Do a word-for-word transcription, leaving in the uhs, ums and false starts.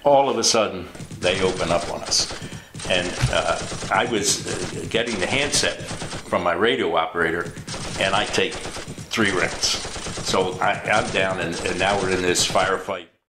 all of a sudden, they open up on us. And uh, I was uh, getting the handset from my radio operator, and I take three rents. So I, I'm down, and, and now we're in this firefight.